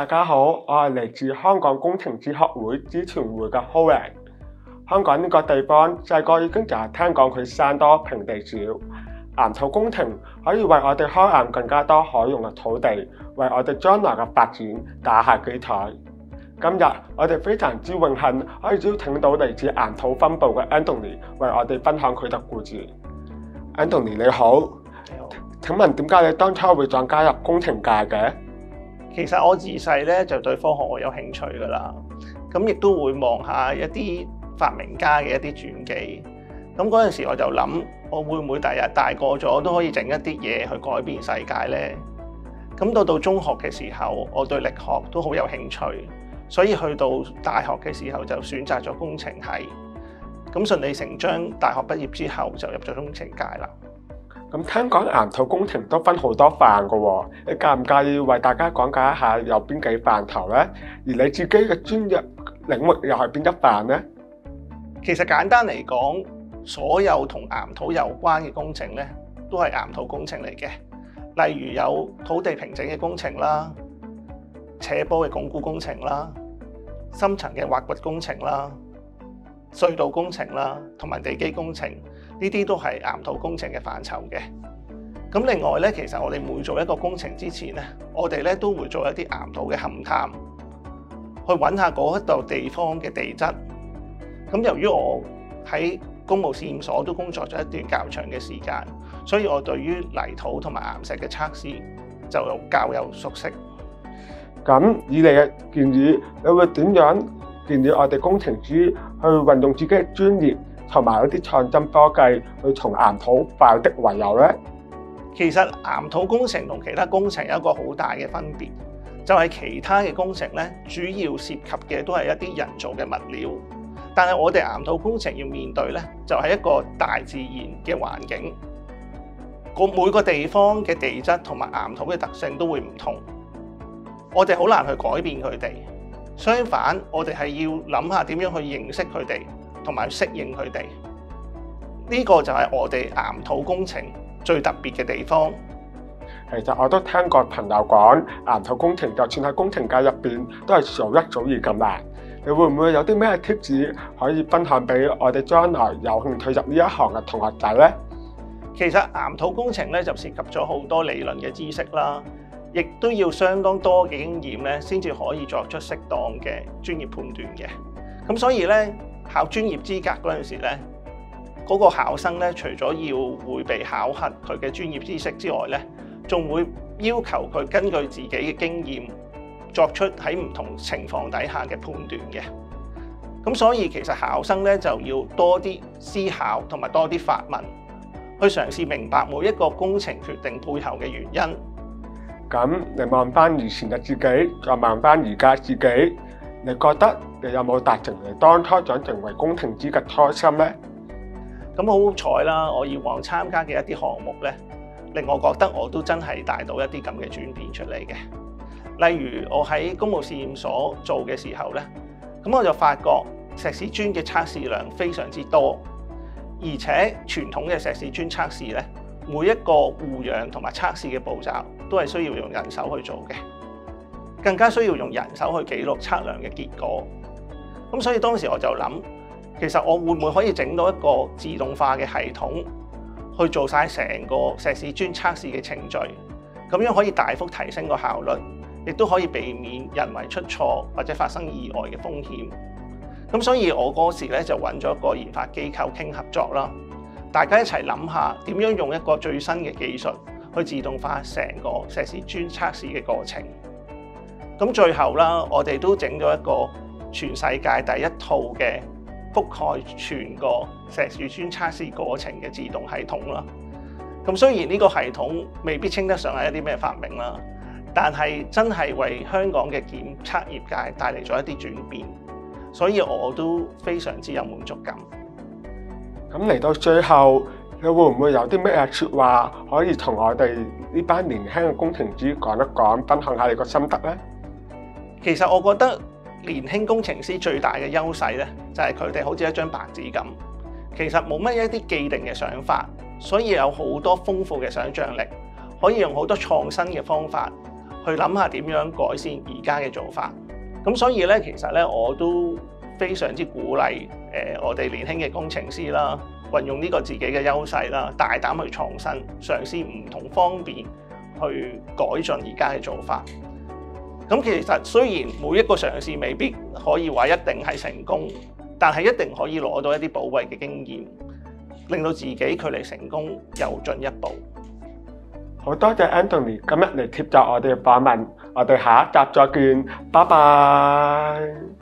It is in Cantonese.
大家好，我係嚟自香港工程師學會支團會嘅 Horan。香港呢個地方細個已經就係聽講佢山多平地少，岩土工程可以為我哋開闢更加多可用嘅土地，為我哋將來嘅發展打下基礎。今日我哋非常之榮幸可以邀請到嚟自岩土分部嘅 Anthony 為我哋分享佢嘅故事。Anthony 你好， 你好。 請問點解你當初會想加入工程界嘅？ 其實我自細咧就對科學我有興趣㗎啦，咁亦都會望下一啲發明家嘅一啲傳記。咁嗰陣時我就諗，我會唔會第日大個咗都可以整一啲嘢去改變世界呢？咁到中學嘅時候，我對力學都好有興趣，所以去到大學嘅時候就選擇咗工程系。咁順理成章，大學畢業之後就入咗工程界啦。 咁聽講岩土工程都分好多範㗎喎，你介唔介意為大家講解一下有邊幾範疇呢？而你自己嘅專業領域又係邊一範呢？ 其實簡單嚟講，所有同岩土有關嘅工程咧，都係岩土工程嚟嘅。例如有土地平整嘅工程啦、斜坡嘅鞏固工程啦、深層嘅挖掘工程啦、隧道工程啦，同埋地基工程。呢啲都係岩土工程嘅範疇嘅。咁另外咧，其實我哋每做一個工程之前咧，我哋咧都會做一啲岩土嘅勘探，去揾下嗰一度地方嘅地質。咁由於我喺工務試驗所都工作咗一段較長嘅時間，所以我對於泥土同埋岩石嘅測試就較有熟悉。 咁以你嘅建議，你會點樣建議我哋工程師去運用自己嘅專業同埋一啲創新科技去從岩土化的為友呢？ 其實岩土工程同其他工程有一個好大嘅分別，就係其他嘅工程咧，主要涉及嘅都係一啲人造嘅物料，但係我哋岩土工程要面對咧，就係一個大自然嘅環境，每個地方嘅地質同埋岩土嘅特性都會唔同，我哋好難去改變佢哋。相反，我哋係要諗下點樣去認識佢哋，同埋適應佢哋，呢個就係我哋岩土工程最特別嘅地方。 其實我都聽過朋友講，岩土工程就算喺工程界入邊都係數一數二咁難。你會唔會有啲咩 tips 可以分享俾我哋將來有興趣入呢一行嘅同學仔呢？ 其實岩土工程咧就涉及咗好多理論嘅知識啦，亦都要相當多嘅經驗咧，先至可以作出適當嘅專業判斷嘅。咁所以咧，考專業資格嗰陣時咧，嗰個考生咧，除咗要會被考核佢嘅專業知識之外咧，仲會要求佢根據自己嘅經驗作出喺唔同情況底下嘅判斷嘅。咁所以其實考生咧就要多啲思考同埋多啲發問，去嘗試明白每一個工程決定背後嘅原因。 咁你望翻以前嘅自己，再望翻而家自己，你覺得你有冇達成你當初想成為工程師嘅初心呢？ 咁好彩啦，我以往參加嘅一啲項目咧，令我覺得我都真係帶到一啲咁嘅轉變出嚟嘅。例如我喺工務試驗所做嘅時候咧，咁我就發覺石屎磚嘅測試量非常之多，而且傳統嘅石屎磚測試咧，每一個護養同埋測試嘅步驟都係需要用人手去做嘅，更加需要用人手去記錄測量嘅結果。咁所以當時我就諗，其實我會唔會可以整到一個自動化嘅系統，去做晒成個石屎磚測試嘅程序，咁樣可以大幅提升個效率，亦都可以避免人為出錯或者發生意外嘅風險。咁所以我嗰時咧就揾咗一個研發機構傾合作啦，大家一齊諗下點樣用一個最新嘅技術去自動化成個石屎磚測試嘅過程。咁最後啦，我哋都整咗一個全世界第一套嘅覆蓋全個石屎磚測試過程嘅自動系統啦。咁雖然呢個系統未必稱得上係一啲咩發明啦，但係真係為香港嘅檢測業界帶嚟咗一啲轉變，所以我都非常之有滿足感。 咁嚟到最後，你會唔會有啲咩説話可以同我哋呢班年輕嘅工程師講一講，分享下你個心得呢？ 其實我覺得年輕工程師最大嘅優勢咧，就係佢哋好似一張白紙咁，其實冇乜一啲既定嘅想法，所以有好多豐富嘅想像力，可以用好多創新嘅方法去諗下點樣改善而家嘅做法。咁所以咧，其實咧我都非常之鼓勵我哋年輕嘅工程師啦，運用呢個自己嘅優勢啦，大膽去創新，嘗試唔同方面去改進而家嘅做法。咁其實雖然每一個嘗試未必可以話一定係成功，但係一定可以攞到一啲寶貴嘅經驗，令到自己距離成功又進一步。 好多謝 Anthony 今日嚟接受我哋嘅訪問，我哋下一集再見，拜拜。